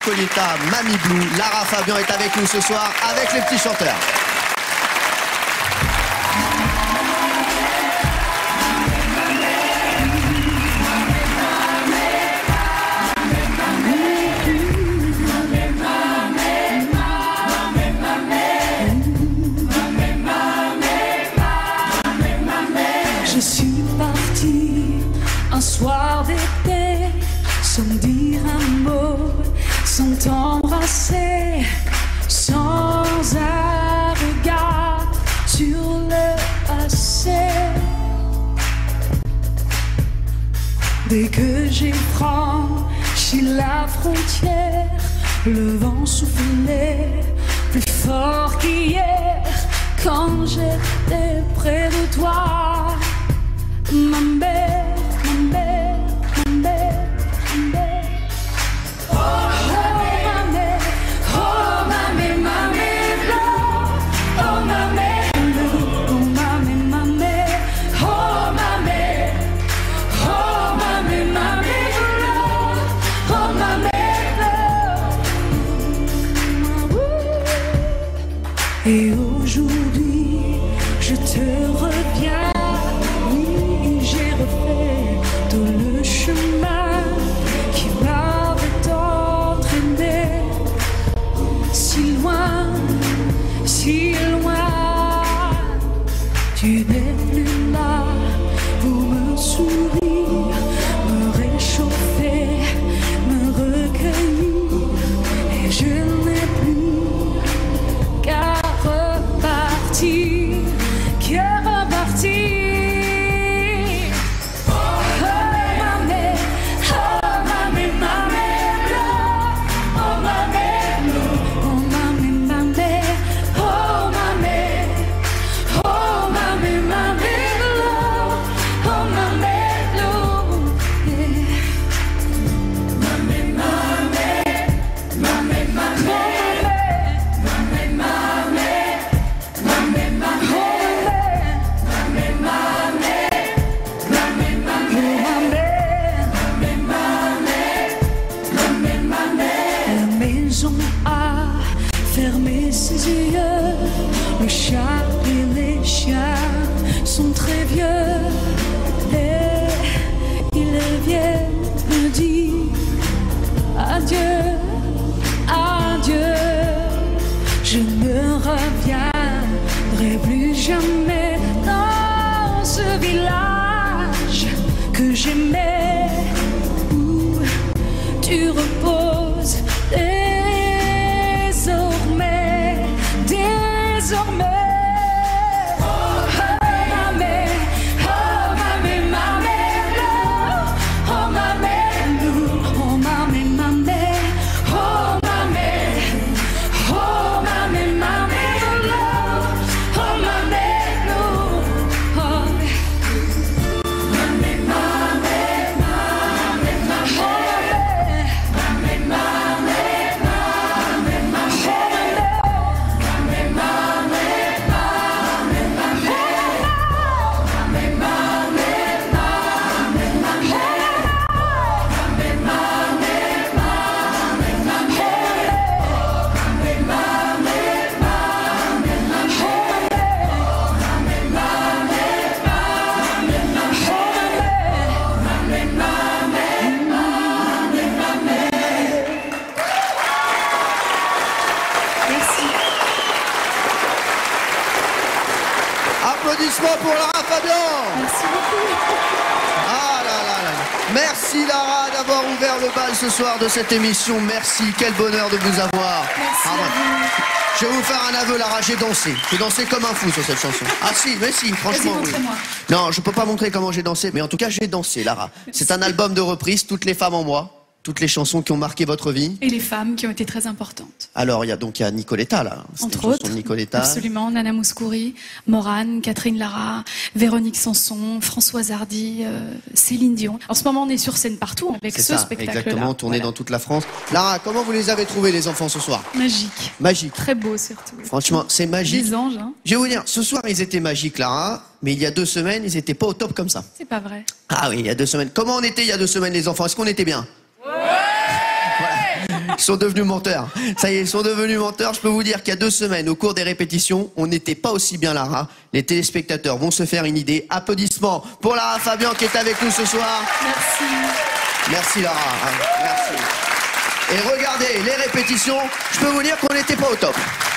Coletta, Mamie Blue, Lara Fabian est avec nous ce soir avec les petits chanteurs. Je suis partie un soir d'été sans dire un mot, sans t'embrasser, sans un regard sur le passé. Dès que j'ai franchi la frontière, le vent soufflait plus fort qu'hier quand j'étais près de toi. Ma mère, ma mère, ma mère, ma mère. Oh, ma mère, oh, ma mère, ma mère, oh, ma mère, oh, ma mère, ma mère, oh, ma mère, oh, ma mère, ma mère, oh, ma mère. Et aujourd'hui, je te reviens. J'ai refait tout le chemin qui m'avait entraîné si loin, si loin. Tu n'es plus là pour me sourire, me réchauffer, me recueillir. Et je n'ai plus qu'à repartir, qu'à repartir. Le chat et les chiens sont très vieux et ils viennent me dire adieu, adieu. Je ne reviendrai plus jamais dans ce village que j'aimais où tu reposes. Désormais, oh ma mère, oh ma mère, ma mère, oh ma mère, oh ma mère, ma mère, oh ma mère, oh ma mère, ma mère, oh ma mère, oh ma mère, ma mère, ma mère, Applaudissements pour Lara Fabian. Merci beaucoup. Ah là là là. Merci Lara d'avoir ouvert le bal ce soir de cette émission. Merci, quel bonheur de vous avoir. Merci à vous. Je vais vous faire un aveu, Lara, j'ai dansé. J'ai dansé comme un fou sur cette chanson. Ah si, mais si, franchement. Vas-y, montre-moi. Non, je peux pas montrer comment j'ai dansé, mais en tout cas j'ai dansé, Lara. C'est un album de reprise, toutes les femmes en moi. Toutes les chansons qui ont marqué votre vie. Et les femmes qui ont été très importantes. Alors, il y a Nicoletta, là. Entre autres, Nicoletta. Absolument, Nana Mouskouri, Morane, Catherine Lara, Véronique Sanson, Françoise Hardy, Céline Dion. En ce moment, on est sur scène partout avec ce spectacle-là. Exactement, tourné dans toute la France. Lara, comment vous les avez trouvés, les enfants, ce soir? Magique. Magique. Très beau, surtout. Franchement, c'est magique. Des anges, hein. Je vais vous dire, ce soir, ils étaient magiques, Lara, mais il y a 2 semaines, ils étaient pas au top comme ça. C'est pas vrai. Ah oui, il y a 2 semaines. Comment on était il y a 2 semaines, les enfants? Est-ce qu'on était bien? Ils sont devenus menteurs. Ça y est, ils sont devenus menteurs. Je peux vous dire qu'il y a 2 semaines, au cours des répétitions, on n'était pas aussi bien Lara. Les téléspectateurs vont se faire une idée. Applaudissements pour Lara Fabian qui est avec nous ce soir. Merci. Merci Lara. Merci. Et regardez, les répétitions, je peux vous dire qu'on n'était pas au top.